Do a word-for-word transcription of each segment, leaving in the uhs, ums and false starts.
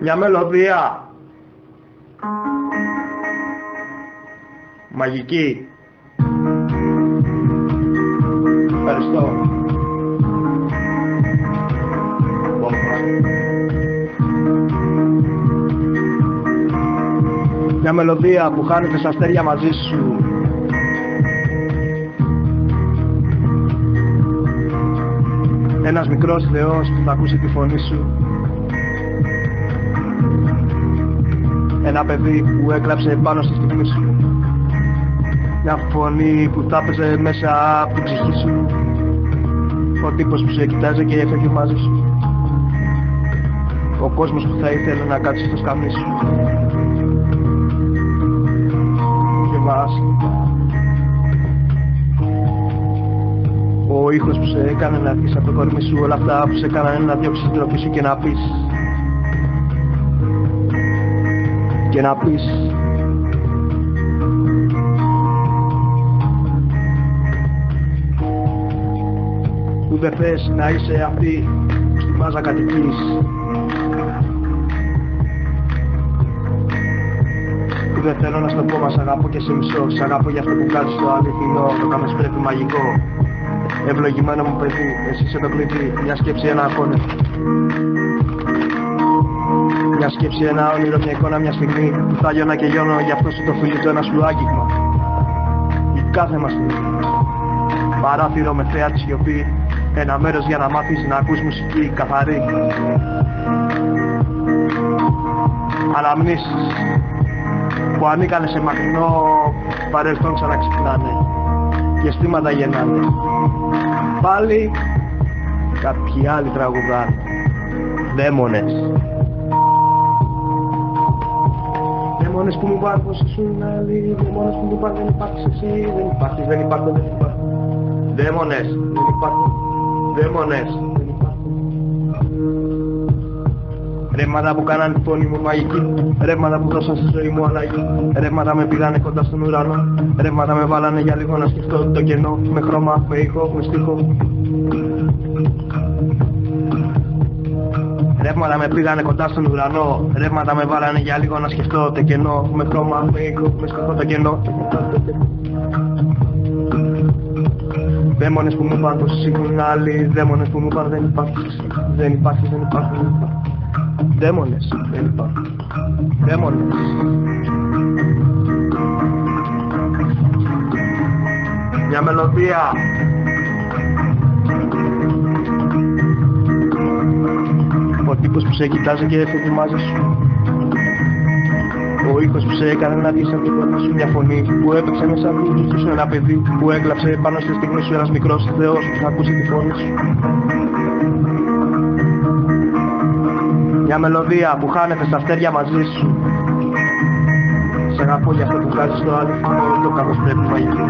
Μια μελωδία μαγική. Ευχαριστώ. Μια μελωδία που χάνεται στα αστέρια μαζί σου. Ένας μικρός Θεός που θα ακούσει τη φωνή σου. Ένα παιδί που έκλαψε πάνω στη στιγμή σου. Μια φωνή που θα έπαιζε μέσα από την ψυχή σου. Ο τύπος που σε κοιτάζει και έφευγε μαζί σου. Ο κόσμος που θα ήθελε να κάτσει στο σκαμί σου. Και βάσει. Ο ήχος που σε έκανε να βγεις από το κορμί σου. Όλα αυτά που σε έκαναν να διώξεις την τροπή σου και να πεις. Και να πεις. Που δεν θες να είσαι αυτή που στη μάζα κατοικείς. Που δεν θέλω να στο πω, μα σ' αγαπώ και σε μισώ. Σ' αγαπώ για αυτό που κάνεις το αληθινό. Το κάνεις πρέπει μαγικό. Ευλογημένο μου παιδί, εσύ είσαι το κλειδί. Μια σκέψη, ένα αγώνα. Μια σκέψη, ένα όνειρο, μια εικόνα, μια στιγμή που θα λιώνα και λιώνω, γι' αυτό σου το φιλίζω ένα σου άγγιγμα. Η κάθε μας στιγμή. Παράθυρο με θέα τη σιωπή. Ένα μέρος για να μάθεις να ακούς μουσική καθαρή. Αναμνήσεις που ανήκανε σε μακρινό παρελθόν ξαναξυπνάνε. Και αισθήματα γεννάνε. Πάλι κάποιοι άλλοι τραγουδάνε. Δαίμονες. Δαίμονες που μου πάρουν πως ήσουν άλλοι. Δαίμονες που μου πάρουν δεν υπάρχεις εσύ. Δεν υπάρχεις, δεν υπάρχουν, δεν υπάρχουν. Δαίμονες, δεν υπάρχουν. Δαίμονες, δεν υπάρχουν. Ρεύματα που κάναν τη φωνή μου μαγική. Ρεύματα που δώσαν στη ζωή μου αλλαγή. Ρεύματα με πήγανε κοντά στον ουρανό. Ρεύματα με βάλανε για λίγο να σκεφτώ το κενό. Με χρώμα, με ήχο, με στίχο. Ρεύματα με πήγανε κοντά στον ουρανό. Ρεύματα με βάλανε για λίγο να σκεφτώ το κενό. Με χρώμα, με ήχο, με σκεφτώ το κενό. Δαίμονες που μου είπαν πως ήσουν άλλοι. Δαίμονες που μου είπαν δεν υπάρχεις. Δεν υπάρχεις, δεν υπάρχουν, δεν υπάρχουν. Δαίμονες, δεν υπάρχουν. Δαίμονες. Μια μελωδία. Ο τύπος που σε κοιτάζει και έφευγε μαζί σου. Ο ήχος που σε έκανε να βγεις από την κορμί σου. Μια φωνή που έπαιξε μέσα από την ψυχή σου. Ένα παιδί που έκλαψε πάνω στη στιγμή σου. Ένας μικρός Θεός που θα ακούσει τη φωνή σου. Μια μελωδία που χάνεται στα αστέρια μαζί σου. Σ' αγαπώ για αυτό που κάνεις το αληθινό. Το καθώς πρέπει μαγικό.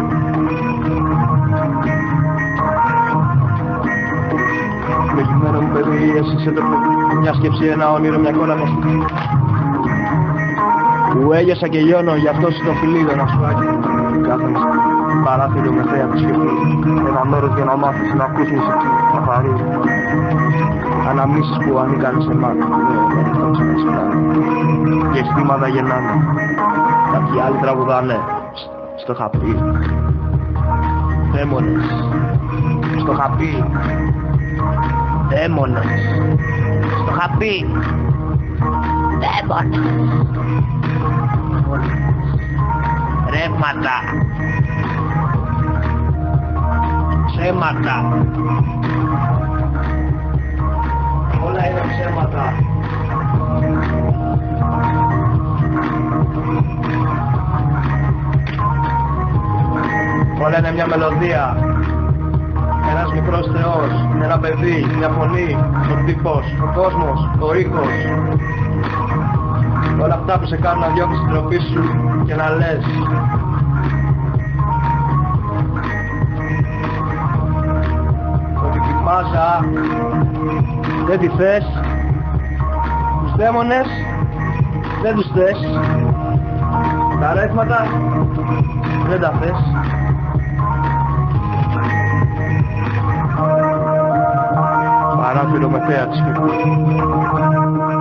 Ευλογημένο μου παιδί, εσύ είσαι το παιδί. Μια σκέψη, ένα όνειρο, μια κόλλα, μια στιγμή που έγιασα και λιώνω, γι' αυτό σου το φιλίδω να σου άγγιγμα. Κάθε μας παράθυρο με θέα τη σιωπή. Ένα μέρος για να μάθεις να ακούς μουσική καθαρή. Αναμνήσεις που ανήκαν σε μάτι. Και αισθήματα γεννάνε. Κάποιοι άλλοι τραγουδάνε. Στο χαπί. Δαίμονες. Στο χαπί. Δαίμονες. Στο χαπί. Δαίμονες. Ρεύματα. Ψέματα. Όλα είναι ψέματα. Όλα είναι μια μελωδία. Ένας μικρός Θεός, ένα παιδί, μια φωνή, ο τύπος, ο κόσμος, ο ήχος. Όλα αυτά που σε κάνουν να διώξεις την τροπή σου και να λες. Ότι τη μάζα δεν τη θες. Τους δαίμονες δεν τους θες. Τα ρεύματα δεν τα θες. Παράθυρο με θέα της